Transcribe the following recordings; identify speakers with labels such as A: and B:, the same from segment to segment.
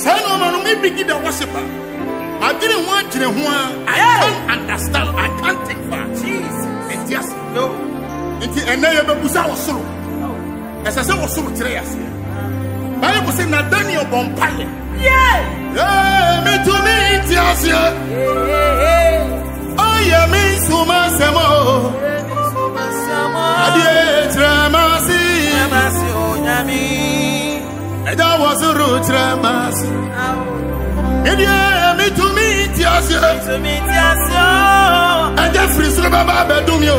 A: say no man me begin the worshiper. I didn't want to know. I can't understand. I can't think for Jesus. And yes, no. And now you was our soul. As I said, was so serious. Bible said that Daniel Bompire. Yeah, me to me, yes, oh, yeah, me so much more. Adieu, Tramasi, and that was a road, Tramasi. Me to meet yes, and Jeffrey Slababa Bedumio.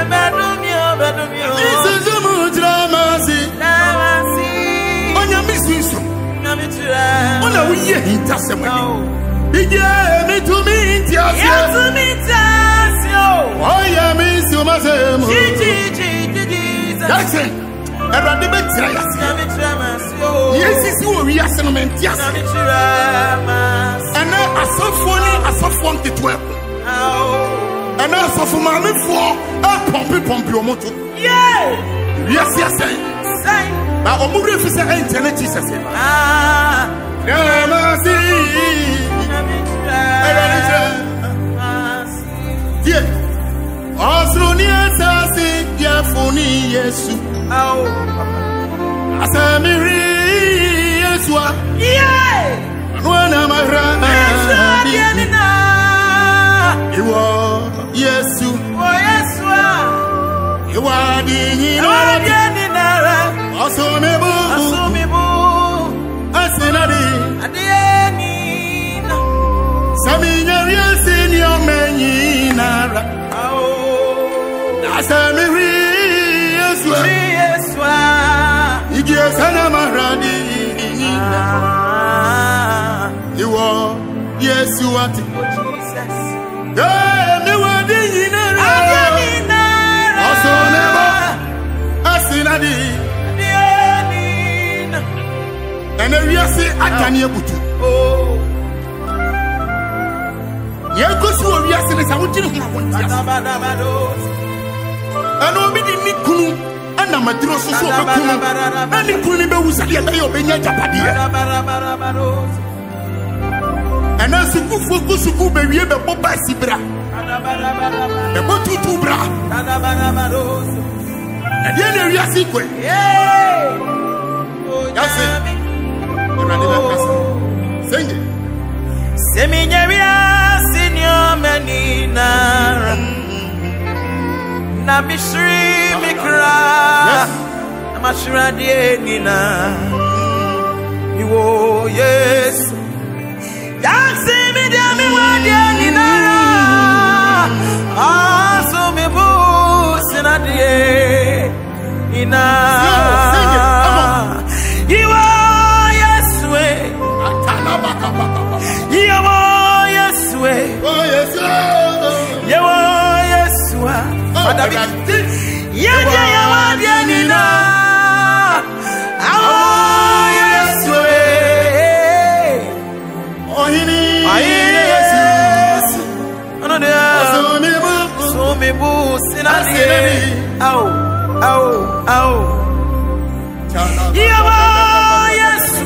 A: This is a Mudramasi. On your business, on a year in Tassamani. Me to meet yes, oh, yeah, Miss Yomasemo. That's it. And I debate yes, it's you, we are sentiment. Yes, and now I saw phone to 12. And now I saw for my for a pumpy your motor. Yeah, yes, say. But I'm moving for the internet, Jesus. Yeah, Yesu. Asamiri Yeswa. Yeah. Nwana marana. Iwo Yesu. Oh Yeswa. Iwa dinara. Asomebu. Asenadi. Adieni. Saminya Yesini omenyinara. Asamiri Yeswa. Sana maradi Iwo Yesu ati Jesus. Me wadi yinara. Asoneba asinadi. And we are say atani ebutu. Yekosu we are say sawutini ho wontia. Ano bi di nikunu. Na madro so so bekunu na ni kunu be wusali e be yo be nya japade ana suku be wie be boba sibra be botutu bra na dia na wi asikwe yase orade na kasa senge seminya wi asinyo menina na mishri mikra na mashira dienina iwo yes yaksi mi demi wadienina aso mi bu sinadie ina iwo yeswe iwo yeswe oh yeswe iwo yeswa Yawandianina Yesu Ohini Yesu Somibu Sinadie Au Yawa Yesu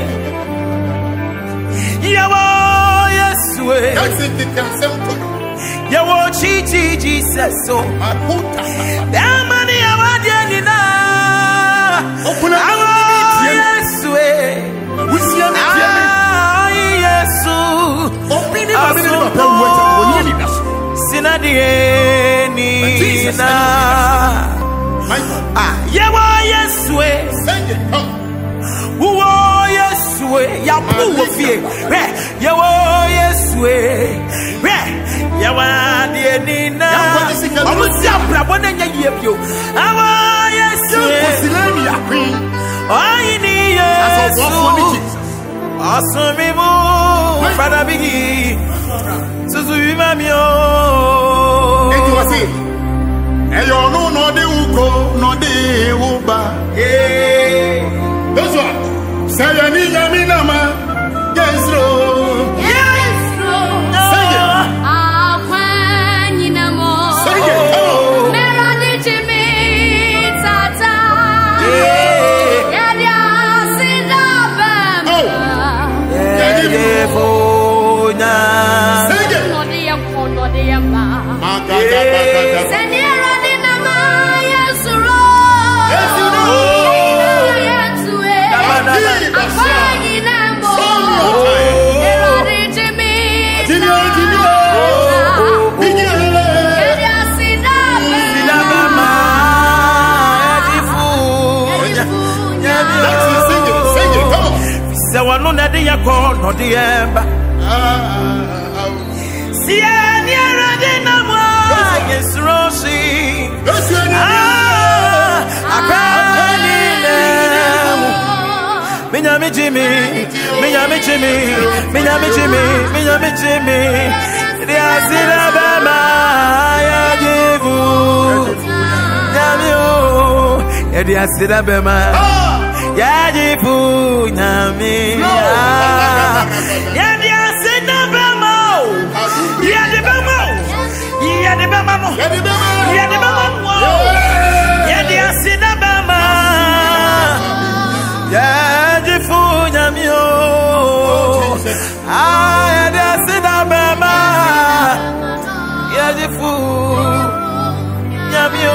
A: Yawo chichi Jesus so Damani awadianina Awo Yesu Yesu Opini Sinadieni na Yawo Yesu Uwo Yesu Yapu wofie Yawo Yesu Yawandianina Omusiapra bonenya yebio Awa Yesu Kosilani ya queen Oyini Yesu Asomimo Father Biggie Suzu Mamio Eti wasi Eyo no de uko no de uba Those one Sayani Yaminama Yesro
B: No diemba si aniera de namwa yes rosi akani minyami jimi dia sira bama ya jivu nyamio ya dia sira bama ya jivu nyami ya dia sira bama ya de bama ya de bama ya de bama ya dia sira bama ya jivu nyamio ya dia sira bama ya jivu nyamio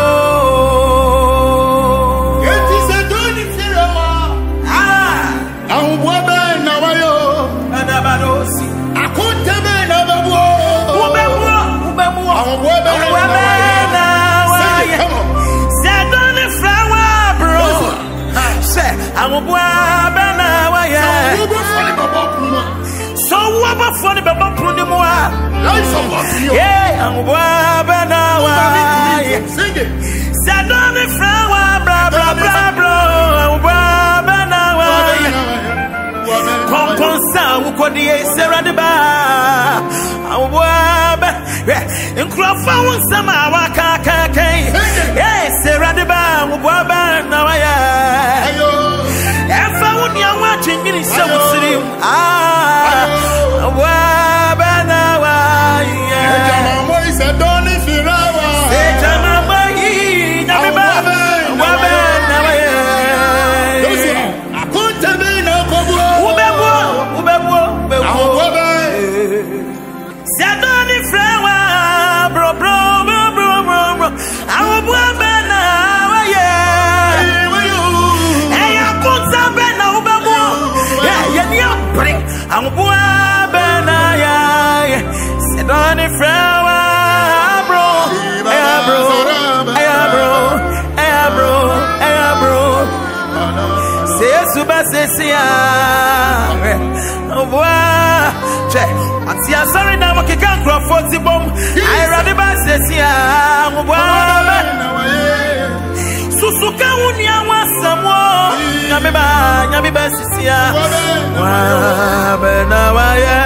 B: I'm a boy, so what about funny about Prunimua? Yeah, I'm a boy, sing it. Sadoni flower, blah blah blah blah. Componsa, who could the Sarah de Bar? I'm a boy, and Crawford, some Awaka, yes, Sarah de Bar, who were now I am watching me so slim. I'm a boy, sit on the flower, bro. Say, Suba, say, oh, boy, check. What's your sorry now? I can't grow 40 bomb. I rather say, oh, boy. Susuka unia wasamo nyamiba sisia nawaya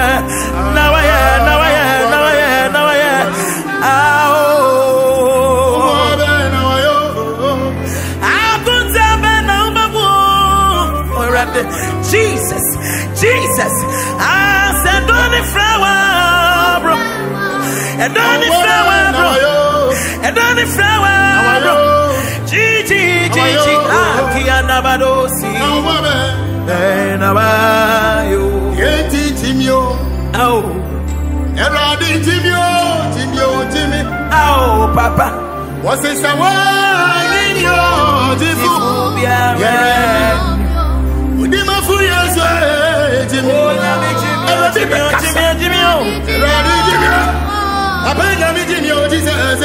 B: Jesus I said don't the flower bro and don't the flower bro and don't the flower bro Gigi Kiana Badosi Nabayo Yeti Timio Oh Eradi Timio Oh Papa Was it someone in your Tifu Udima Fuyaso Timio Timio Jesus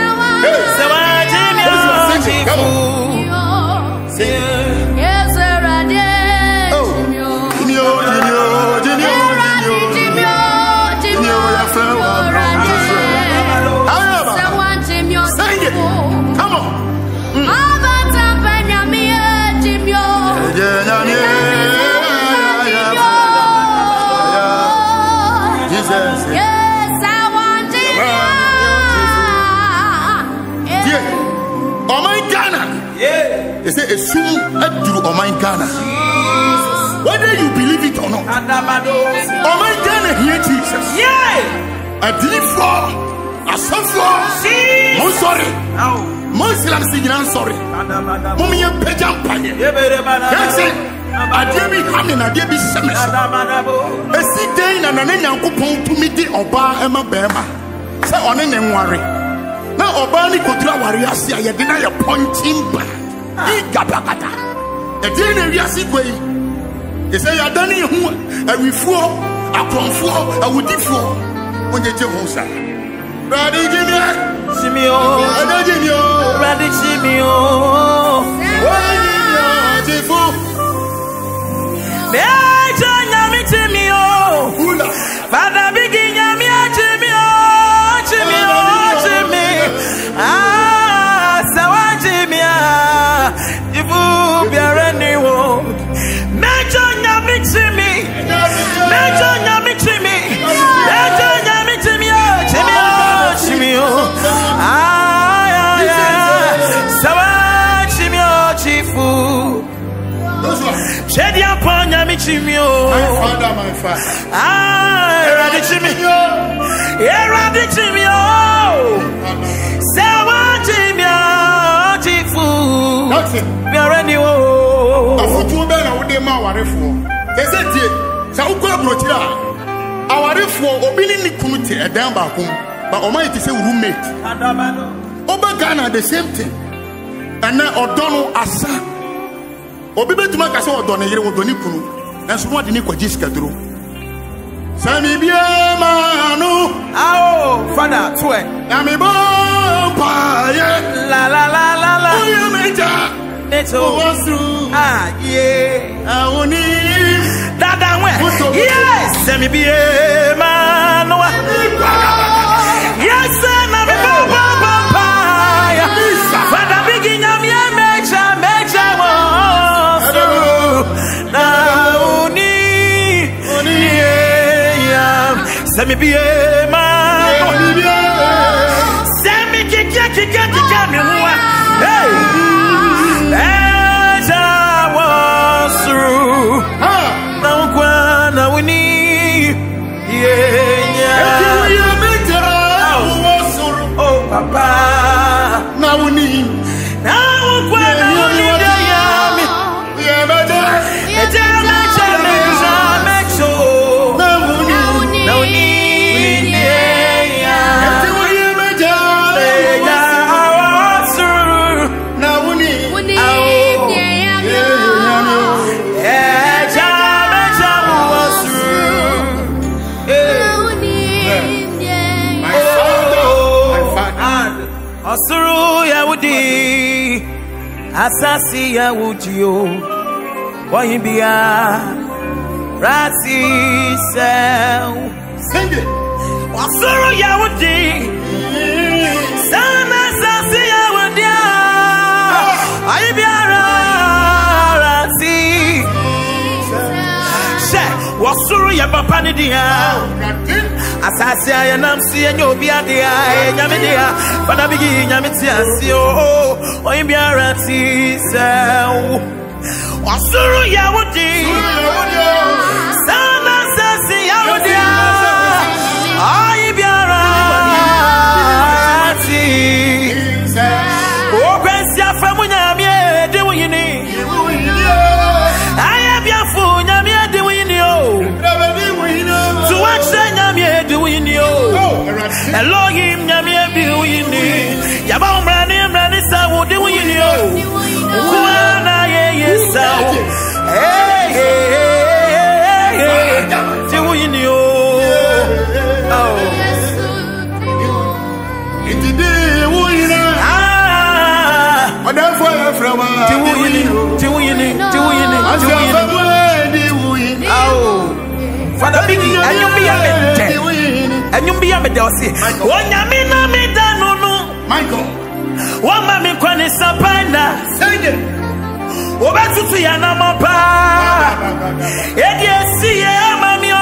B: They say a soon through Oman Ghana. Whether you believe it or not, Oman Ghana here Jesus. Yeah. A deep floor, a soft floor. I'm sorry. Muslim singing, I'm sorry. Mommy, a pejam panye. Yes, I dare be having a dear be semester. A sea day and an young coupon to meet the Oba Emma Bema. Say on an worry. obani kodra wariasi ya dina ya punching bag. Igabakata. E dina wiasi kwei. E say ya dani hu awifuo, akronfuo, awudifo. Onye je ho sa. Brady Jimmy. Simio. Brady Jimmy. Brady Simio. Jifu. Beja nyami Jimmy. Father bigi nyami Jimmy. Jimmy. Ah, sawa Jimmy. Jifu biarani wo. Beja nyami Jimmy. Beja nyami Jimmy. Beja nyami Jimmy. Jimmy. Ah, sawa Jimmy Chifu. Shedi upon Yami Jimmy. My father. Ah, Radi Jimmy. Yeah, Radi Jimmy. Sawa Jimmy Chifu. That's it. We are ready. Oh, afutu be na wode ma warefo. Kese tie. Sa ukọ abrochira. Awarefo obi ni kunu te edan ba ko. But Omai to say roommate. Oba Ghana the same thing. And now Odono Asa. Obibe to make us Odone here with Doni Kunu. And so what the Nico Jiska drew. Sami Biamano. Oh, Father, Twe. Yami Bompa. La la la la la. Oh, you major. Neto was through. Ah, yeah. I only. Dada went. Yes, Sami Biamano. Yes, sir. Father, begin your major. Send me be a man. Send me kick me. Hey, as I was through. Now we need. Yeah. Oh, Papa. Now we need. Now we need. Asuru Yahudi, Asasi Yahudio, Wahibia, Rati Sel. Sing it. Asuru Yahudi, Sana Asasi Yahudia, Wahibia, Rati Sel. Wasuru Yabapanidia. Asasi ya namsi ya nyobia dia nyamidia bana bigi nyamitia sio oimbia rati sao wasuru ya wudi sana asasi ya wudi oimbia rati o kwesi afamu nyamie de wini aya biafu nyamie de wini o to watch Elohim nyamie biwini Yaba mrani sawu diwini yo Kuana ye sawu diwini yo Iti diwini Odan fire from diwini Father Biggie, and you be a mente. And you be a medossi. One yamina me danunu. Michael. One mammy quani sapana. Say it. Obetu to Yanamapa. Yes, see, mammy.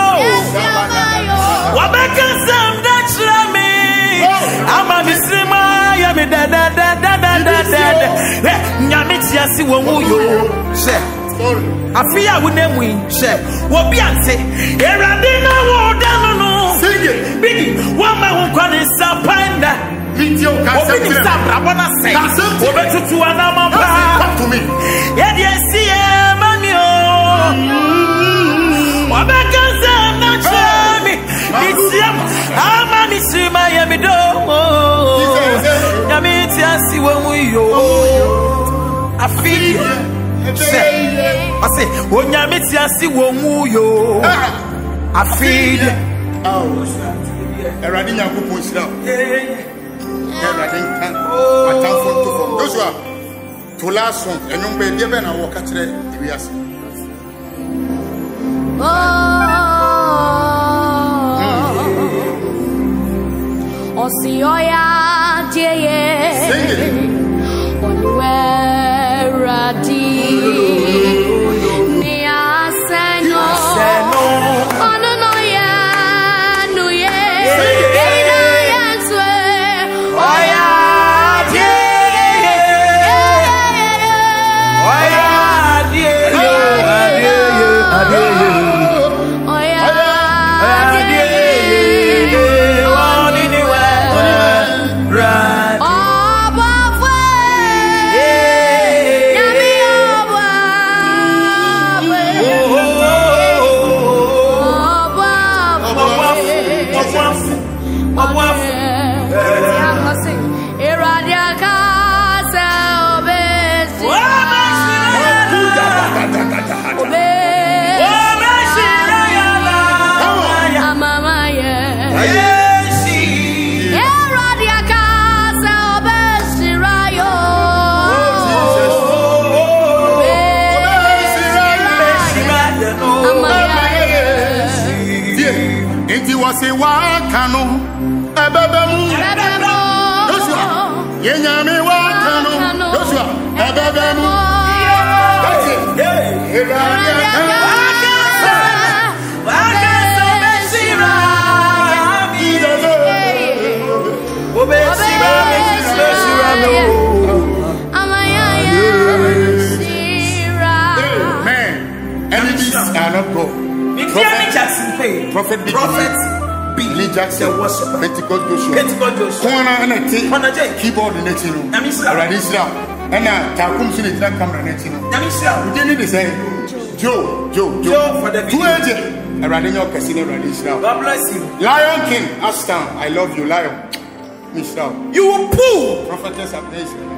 B: Wabaka Sam Dutch Lamy. I'm a Missima. Yami da. Yamitia see what you say. Afia wouldn't win, chef. What be answer? Eradina would down no. Sing it. Biggie, one man who can is a panda. Video can stop. I want to say, over to another. Come to me. Yes, see, mammy. What back as I'm not sure me. It's him. I'm a Miss Miami.
C: Afidi. I say, when you meet Yasi Womuyo, Afidi.
B: Oh, Eradina Kupusha. Eradinka. Atamfo Joshua. To last one, and you may be a walk at the Rias.
D: Osioya Jeye Onwera Di Nia Seno Ononoya Nuye Ina Yanswe Oya Jeye Oya
B: Say wakano ebebemu Joshua yenyame wakano Joshua ebebemu that's it man, enemies are not God. Prophet Billy Jackson was Pentecost Joshua. Keyboard in the chino. Radisha. And now Takum Sin camera netino. We didn't say Joe for the 2 agent. A Radino Casino Radisha. God bless you. Lion King, Ashton, I love you, Lion. Miss You will pull. Prophetess of Nation.